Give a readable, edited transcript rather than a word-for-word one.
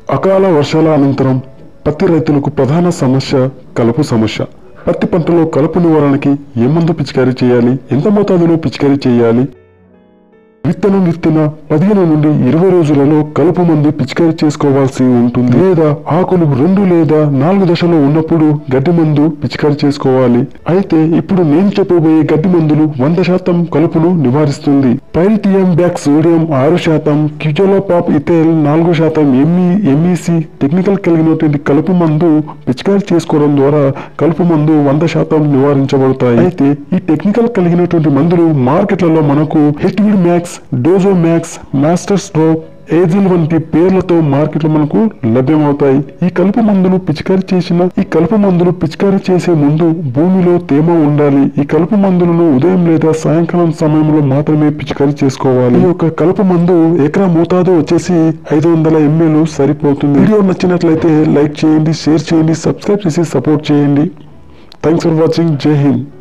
అకాల వర్షాల అనంతరం పత్తి రైతులకు ప్రధాన సమస్య కలుపు సమస్య. పత్తి పంటలో కలుపు నివారణకి ఏ మందు పిచికారీ చేయాలి, ఎంత మోతాదులో పిచికారీ చేయాలి? విత్తనం విత్తిన 15 నుండి 20 రోజులలో కలుపు మందు పిచికారీ చేసుకోవాల్సి ఉంటుంది. లేదా ఆకులు 2 లేదా 4 దశలో ఉన్నప్పుడు గడ్డి మందు పిచికారీ చేసుకోవాలి. అయితే ఇప్పుడు నేను చెప్పబోయే గడ్డి మందులు 100% కలుపును నివారిస్తుంది. Pyrithiobac sodium 6%, quizalofop ethyl 4%, MEC technical కలిగినటువంటి కలుపు మందు పిచికారీ చేసుకోవడం ద్వారా కలుపు మందు 100% నివారించబడతాయి. అయితే ఈ టెక్నికల్ కలిగినటువంటి మందులు మార్కెట్లలో మనకు Hitweed Max, Dozo Max, Masterstroke, Agil వంటి పేర్లతో మార్కెట్లో మనకు లభ్యమవుతాయి. ఈ కలుపు మందులు పిచికారీ చేసే ముందు భూమిలో తేమ ఉండాలి. ఈ కలుపు మందులను ఉదయం లేదా సాయంకాలం సమయంలో మాత్రమే పిచికారీ చేసుకోవాలి. ఈ యొక్క కలుపు మందు ఎకరా మోతాదు వచ్చేసి 500 ml సరిపోతుంది. వీడియో నచ్చినట్లయితే లైక్ చేయండి, షేర్ చేయండి, సబ్స్క్రైబ్ చేసి సపోర్ట్ చేయండి. Thanks for watching. జై హింద్.